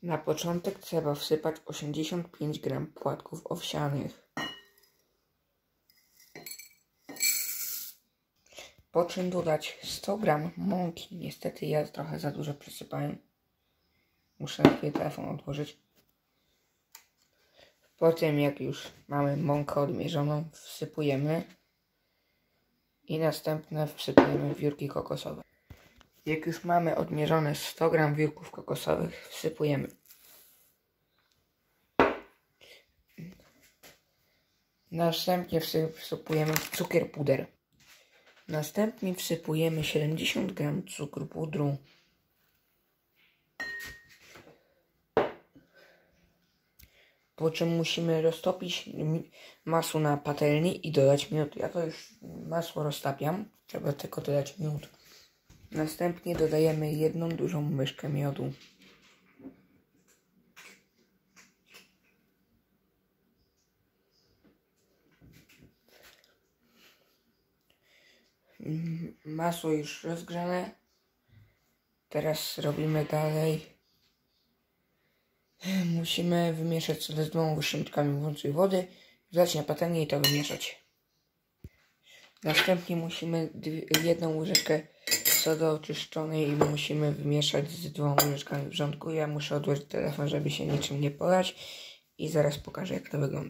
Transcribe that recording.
Na początek trzeba wsypać 85 g płatków owsianych. Po czym dodać 100 g mąki. Niestety ja trochę za dużo przysypałem. Muszę na chwilę telefon odłożyć. Po tym jak już mamy mąkę odmierzoną, wsypujemy. I następne wsypujemy wiórki kokosowe. Jak już mamy odmierzone 100 g wiórków kokosowych, wsypujemy. Następnie wsypujemy cukier puder. Następnie wsypujemy 70 g cukru pudru. Po czym musimy roztopić masło na patelni i dodać miód. Ja to już masło roztapiam, trzeba tylko dodać miód. Następnie dodajemy jedną dużą łyżkę miodu. Masło już rozgrzane. Teraz robimy dalej. Musimy wymieszać z 2 łyżeczkami gorącej wody, wlać na patelnię i to wymieszać. Następnie musimy 1 łyżeczkę sody oczyszczonej i musimy wymieszać z 2 łyżeczkami wrzątku. Ja muszę odłożyć telefon, żeby się niczym nie polać i zaraz pokażę, jak to wygląda.